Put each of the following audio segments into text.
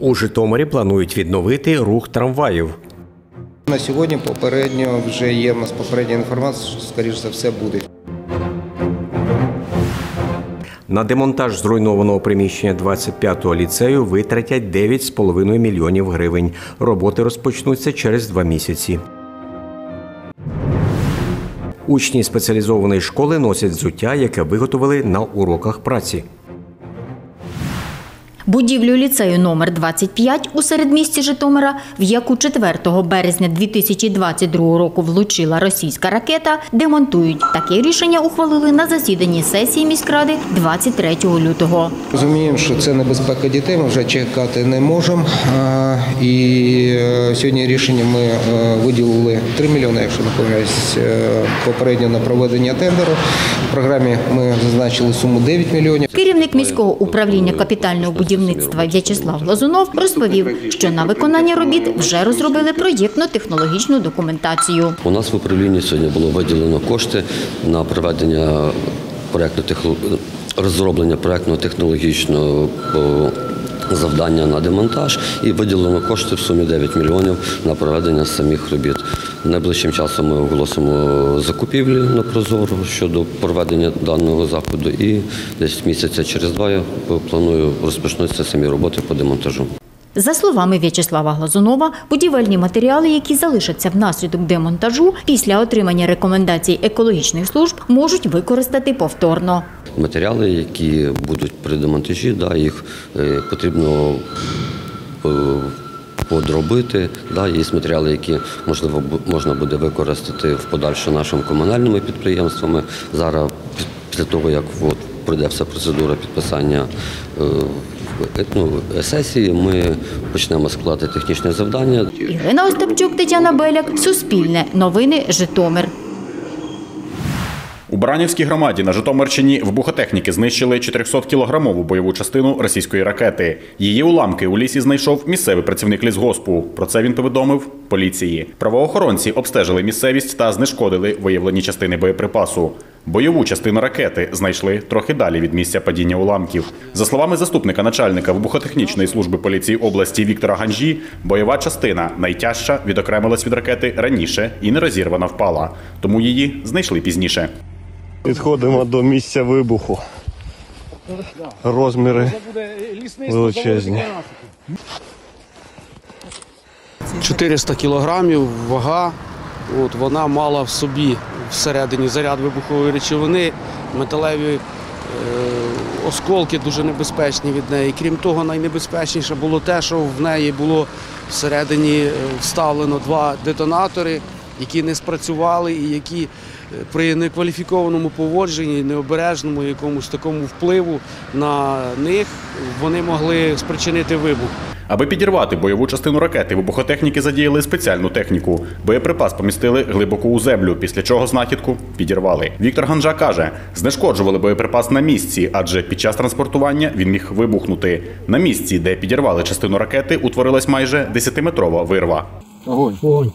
У Житомирі планують відновити рух трамваїв. На сьогодні попередньо вже є в нас попередня інформація, що, скоріш за все, буде. На демонтаж зруйнованого приміщення 25-го ліцею витратять 9,5 мільйонів гривень. Роботи розпочнуться через 2 місяці. Учні спеціалізованої школи носять взуття, яке виготовили на уроках праці. Будівлю ліцею номер 25 у середмісті Житомира, в яку 4 березня 2022 року влучила російська ракета, демонтують. Таке рішення ухвалили на засіданні сесії міськради 23 лютого. Розуміємо, що це небезпека дітей, ми вже чекати не можемо. І сьогодні рішення ми виділили 3 мільйони, якщо не помиляюсь, попередньо на проведення тендеру. В програмі ми зазначили суму 9 мільйонів. Керівник міського управління капітального будівництва В'ячеслав Глазунов розповів, що на виконання робіт вже розробили проєктно-технологічну документацію. У нас в управлінні сьогодні було виділено кошти на проведення розроблення проєктно-технологічного завдання на демонтаж і виділено кошти в сумі 9 мільйонів на проведення самих робіт. Найближчим часом ми оголосимо закупівлі на Прозоро щодо проведення даного заходу і десь місяця через 2 я планую розпочнуться самі роботи по демонтажу. За словами В'ячеслава Глазунова, будівельні матеріали, які залишаться внаслідок демонтажу, після отримання рекомендацій екологічних служб, можуть використати повторно. Матеріали, які будуть при демонтажі, їх потрібно подробити. Є матеріали, які можна буде використати в подальшому нашими комунальними підприємствами. Зараз, після того, як пройде вся процедура підписання сесії, ми почнемо складати технічне завдання. Ірина Остапчук, Тетяна Беляк, Суспільне, Новини, Житомир. У Баранівській громаді на Житомирщині вибухотехніки знищили 400-кілограмову бойову частину російської ракети. Її уламки у лісі знайшов місцевий працівник лісгоспу. Про це він повідомив поліції. Правоохоронці обстежили місцевість та знешкодили виявлені частини боєприпасу. Бойову частину ракети знайшли трохи далі від місця падіння уламків. За словами заступника начальника вибухотехнічної служби поліції області Віктора Ганжі, бойова частина найтяжча відокремилась від ракети раніше і не розірвана впала. Тому її знайшли пізніше. Підходимо до місця вибуху. Розміри величезні. 400 кілограмів вага. Вона мала в собі всередині заряд вибухової речовини, металеві осколки дуже небезпечні від неї. Крім того, найнебезпечніше було те, що в неї було всередині вставлено 2 детонатори, які не спрацювали і які при некваліфікованому поводженні, необережному якомусь такому впливу на них, вони могли спричинити вибух. Аби підірвати бойову частину ракети, вибухотехніки задіяли спеціальну техніку. Боєприпас помістили глибоко у землю, після чого знахідку підірвали. Віктор Ганжа каже, знешкоджували боєприпас на місці, адже під час транспортування він міг вибухнути. На місці, де підірвали частину ракети, утворилась майже 10-метрова вирва. Огонь.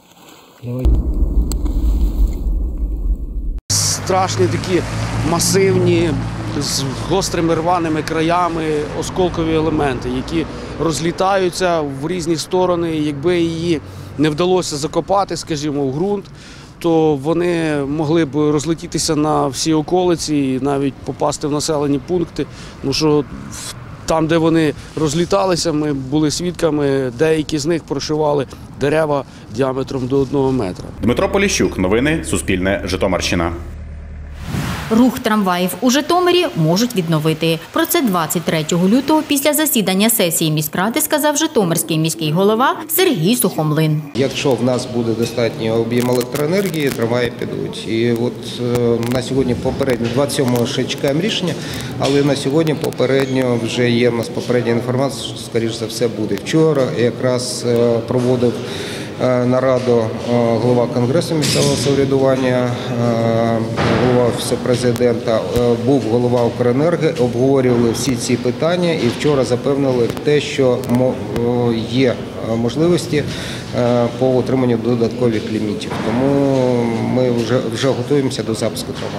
Страшні такі масивні, з гострими рваними краями осколкові елементи, які розлітаються в різні сторони. Якби її не вдалося закопати, скажімо, в ґрунт, то вони могли б розлетітися на всі околиці і навіть попасти в населені пункти. Тому що там, де вони розліталися, ми були свідками, деякі з них прошивали дерева діаметром до 1 метра. Дмитро Поліщук, новини, Суспільне, Житомирщина. Рух трамваїв у Житомирі можуть відновити. Про це 23 лютого після засідання сесії міськради сказав житомирський міський голова Сергій Сухомлин. Якщо в нас буде достатній об'єм електроенергії, трамваї підуть. І на сьогодні попередньо, 27-го ще чекаємо рішення, але на сьогодні попередньо вже є в нас попередня інформація, що, скоріш за все, буде. Вчора якраз проводив нараду голова Конгресу місцевого самоврядування, голова Офісу президента, був голова Укренерго, обговорювали всі ці питання і вчора запевнили те, що є можливості по отриманню додаткових лімітів. Тому ми вже готуємося до запуску трамваю.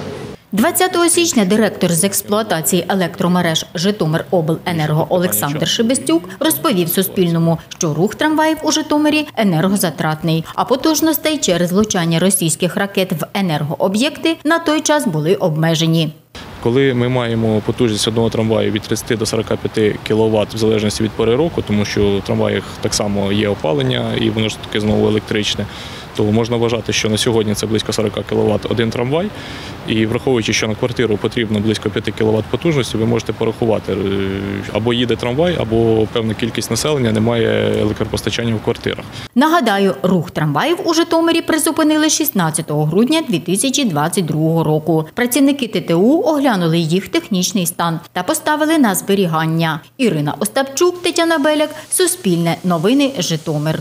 20 січня директор з експлуатації електромереж Житомиробленерго Олександр Шебестюк розповів Суспільному, що рух трамваїв у Житомирі енергозатратний, а потужностей через влучання російських ракет в енергооб'єкти на той час були обмежені. Коли ми маємо потужність одного трамваю від 30 до 45 кВт в залежності від пори року, тому що в трамваях так само є опалення і воно ж таки знову електричне, то можна вважати, що на сьогодні це близько 40 кВт один трамвай. І враховуючи, що на квартиру потрібно близько 5 кВт потужності, ви можете порахувати, або їде трамвай, або певна кількість населення не має електропостачання в квартирах. Нагадаю, рух трамваїв у Житомирі призупинили 16 грудня 2022 року. Працівники ТТУ оглянули їх технічний стан та поставили на зберігання. Ірина Остапчук, Тетяна Беляк, Суспільне новини, Житомир.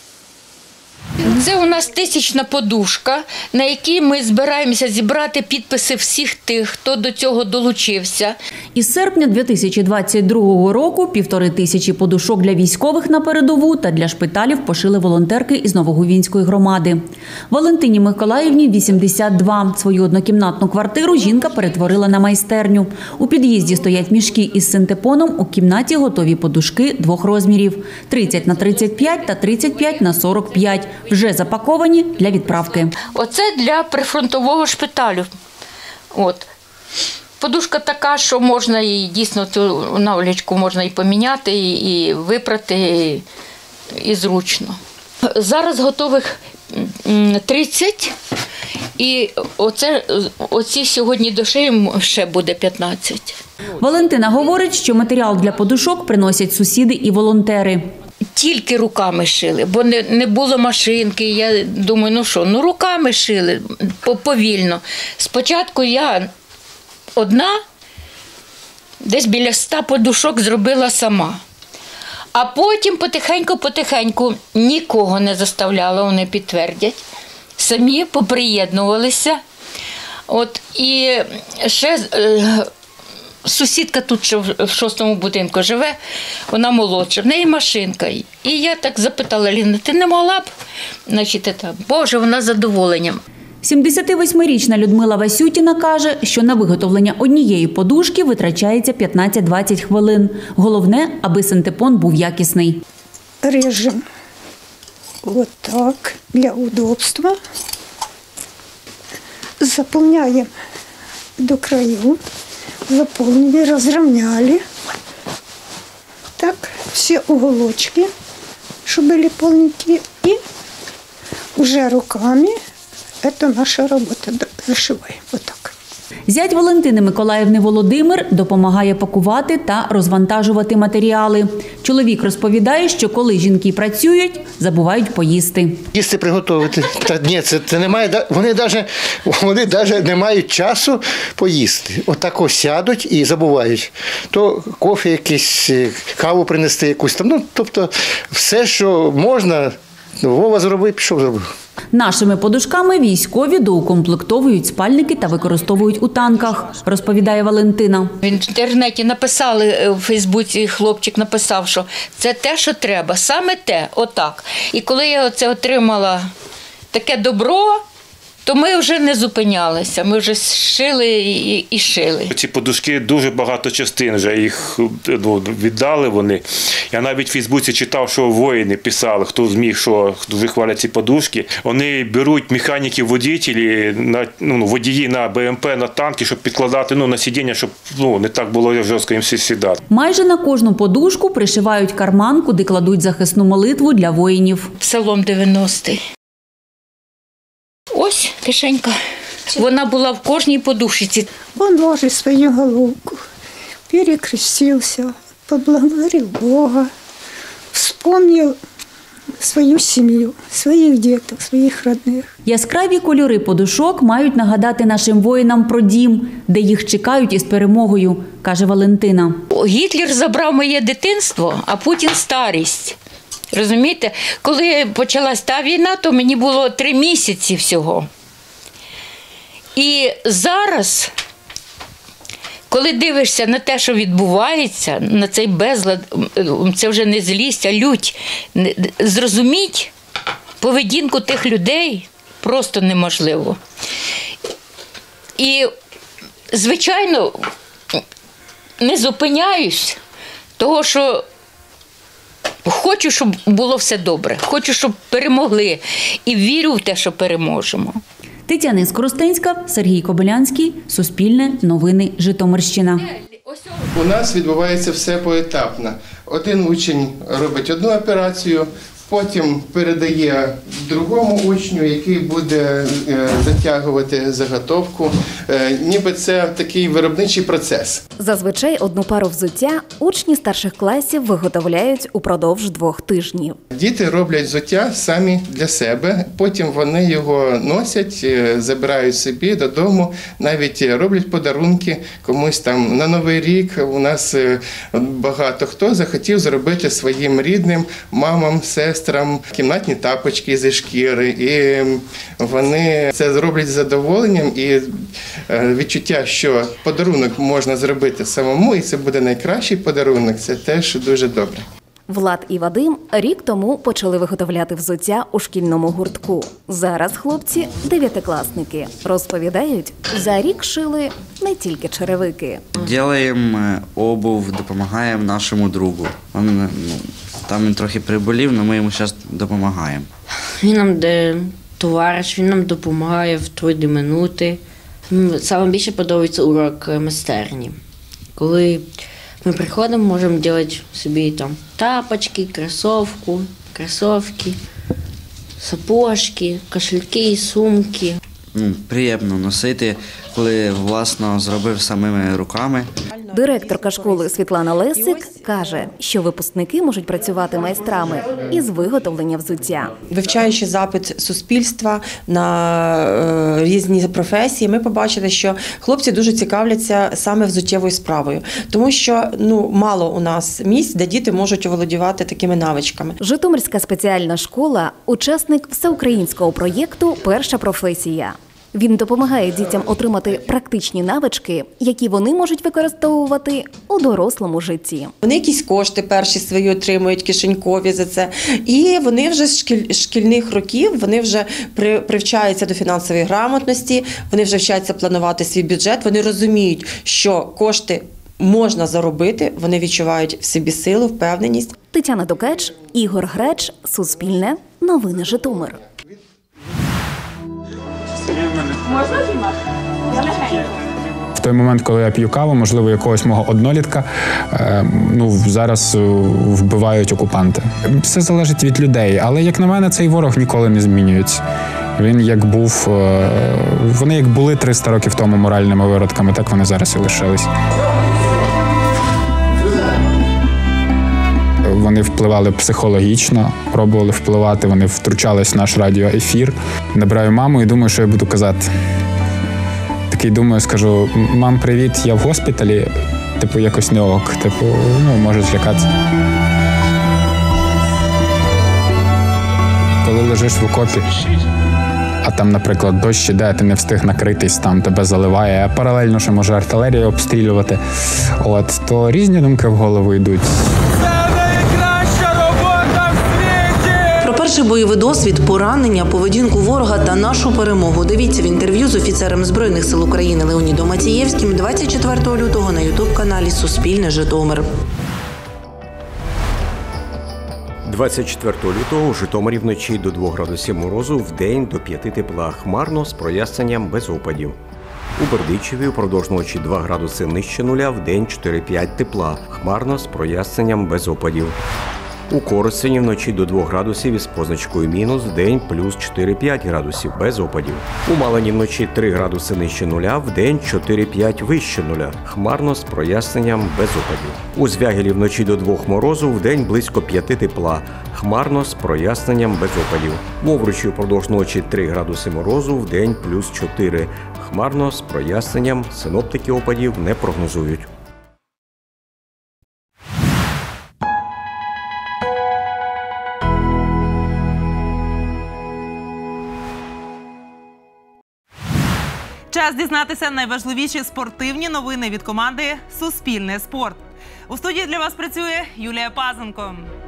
Це у нас 1000 подушка, на якій ми збираємося зібрати підписи всіх тих, хто до цього долучився. Із серпня 2022 року 1500 подушок для військових на передову та для шпиталів пошили волонтерки із Новогувінської громади. Валентині Миколаївні 82. Свою однокімнатну квартиру жінка перетворила на майстерню. У під'їзді стоять мішки із синтепоном, у кімнаті готові подушки двох розмірів – 30 на 35 та 35 на 45. Вже запаковані для відправки. Оце для прифронтового шпиталю. От. Подушка така, що можна її дійсно цю наволочку можна і поміняти, і випрати, і зручно. Зараз готових 30, і оці сьогодні до шиї ще буде 15. Валентина говорить, що матеріал для подушок приносять сусіди і волонтери. Тільки руками шили, бо не було машинки. Я думаю, руками шили, повільно. Спочатку я одна, десь біля 100 подушок зробила сама. А потім потихеньку нікого не заставляла, вони підтвердять. Самі поприєднувалися. От, і ще сусідка тут, що в 6-му будинку живе, вона молодша, в неї машинка. І я так запитала: Ліна, ти не могла б? Боже, вона з задоволенням. 78-річна Людмила Васютіна каже, що на виготовлення однієї подушки витрачається 15-20 хвилин. Головне, аби синтепон був якісний. Режем вот так для удобства. Заполняем до краю. Заполнили, разровняли. Так, все уголочки, чтобы были полненькие. И уже руками это наша работа. Зашиваем вот так. Зять Валентини Миколаївни Володимир допомагає пакувати та розвантажувати матеріали. Чоловік розповідає, що коли жінки працюють, забувають поїсти. Їсти приготувати. Та ні, це немає, вони навіть не мають часу поїсти. Отак ось сядуть і забувають. То кофе якийсь, каву принести якусь там. Тобто все, що можна, Вова зробив, пішов зробив. Нашими подушками військові доукомплектовують спальники та використовують у танках, розповідає Валентина. В інтернеті написали, у Фейсбуці хлопчик написав, що це те, що треба, саме те, отак. І коли я оце отримала таке добро, то ми вже не зупинялися, ми вже шили і шили. Ці подушки дуже багато частин, вже їх віддали вони. Я навіть в Фейсбуці читав, що воїни писали, хто зміг, що дуже хвалять ці подушки. Вони беруть механіків, водії на БМП, на танки, щоб підкладати на сидіння, щоб не так було жорстко їм сідати. Майже на кожну подушку пришивають карман, куди кладуть захисну молитву для воїнів. Псалом 90-й. Ось кишенька. Вона була в кожній подушці. Он ложит свою головку, перекрестился, поблагодарил Бога, вспомнил свою сім'ю, своїх діток, своїх родних. Яскраві кольори подушок мають нагадати нашим воїнам про дім, де їх чекають із перемогою, каже Валентина. Гітлер забрав моє дитинство, а Путін – старість. Розумієте, коли почалась та війна, то мені було 3 місяці всього. І зараз, коли дивишся на те, що відбувається, на цей безлад, це вже не злість, а лють, зрозуміть поведінку тих людей просто неможливо. І звичайно, не зупиняюсь, того що хочу, щоб було все добре, хочу, щоб перемогли, і вірю в те, що переможемо. Тетяна Скоростенська, Сергій Кобилянський, Суспільне, Новини, Житомирщина. У нас відбувається все поетапно. Один учень робить одну операцію, потім передає другому учню, який буде затягувати заготовку. Ніби це такий виробничий процес. Зазвичай одну пару взуття учні старших класів виготовляють упродовж 2 тижнів. Діти роблять взуття самі для себе, потім вони його носять, забирають собі додому, навіть роблять подарунки комусь там на Новий рік. У нас багато хто захотів зробити своїм рідним, мамам, сестрам, кімнатні тапочки зі шкіри. І вони це зроблять з задоволенням, і відчуття, що подарунок можна зробити самому, і це буде найкращий подарунок, це теж дуже добре. Влад і Вадим рік тому почали виготовляти взуття у шкільному гуртку. Зараз хлопці – 9-класники. Розповідають, за рік шили не тільки черевики. Робимо обув, допомагаємо нашому другу. Там він трохи приболів, але ми йому зараз допомагаємо. Він нам товариш, він нам допомагає в трудні минути. Саме більше подобається урок майстерні. Коли ми приходимо, можемо робити собі там тапочки, кросівки, сапожки, кошельки, сумки. Приємно носити, коли власно зробив самими руками. Директорка школи Світлана Лесик каже, що випускники можуть працювати майстрами із виготовлення взуття. Вивчаючи запит суспільства на різні професії, ми побачили, що хлопці дуже цікавляться саме взуттєвою справою, тому що мало у нас місць, де діти можуть оволодівати такими навичками. Житомирська спеціальна школа – учасник всеукраїнського проєкту «Перша професія». Він допомагає дітям отримати практичні навички, які вони можуть використовувати у дорослому житті. Вони якісь кошти перші свої отримують, кишенькові за це. І вони вже з шкільних років, вони вже привчаються до фінансової грамотності, вони вже вчаться планувати свій бюджет, вони розуміють, що кошти можна заробити, вони відчувають в собі силу, впевненість. Тетяна Дукач, Ігор Греч, Суспільне, Новини Житомир. В той момент, коли я п'ю каву, можливо, якогось мого однолітка, зараз вбивають окупанти. Все залежить від людей, але, як на мене, цей ворог ніколи не змінюється. Він вони як були 300 років тому моральними виродками, так вони зараз і лишились. Вони впливали психологічно, пробували впливати, вони втручались в наш радіоефір. Набираю маму і думаю, що я буду казати. Такий думаю, скажу: мам, привіт, я в госпіталі, якось не ок, можуть злякатися. Коли лежиш в окопі, а там, наприклад, дощ іде, ти не встиг накритись, там тебе заливає, а паралельно ще може артилерія обстрілювати, то різні думки в голову йдуть. Про перший бойовий досвід, поранення, поведінку ворога та нашу перемогу дивіться в інтерв'ю з офіцером Збройних сил України Леонідом Мацієвським 24 лютого на ютуб-каналі «Суспільне Житомир». 24 лютого у Житомирі вночі до 2 градусів морозу, вдень до 5 тепла, хмарно з проясненням без опадів. У Бердичеві упродовж ночі 2 градуси нижче нуля, вдень 4-5 тепла, хмарно з проясненням без опадів. У Коростені вночі до 2 градусів із позначкою мінус, вдень плюс 4-5 градусів без опадів. У Малині вночі 3 градуси нижче нуля, вдень 4-5 вище нуля, хмарно з проясненням без опадів. У Звягелі вночі до 2 морозу, вдень близько 5 тепла, хмарно з проясненням без опадів. В Овручі упродовж ночі 3 градуси морозу, вдень плюс 4, хмарно з проясненням, синоптики опадів не прогнозують. Час дізнатися найважливіші спортивні новини від команди «Суспільне спорт». У студії для вас працює Юлія Пазенко.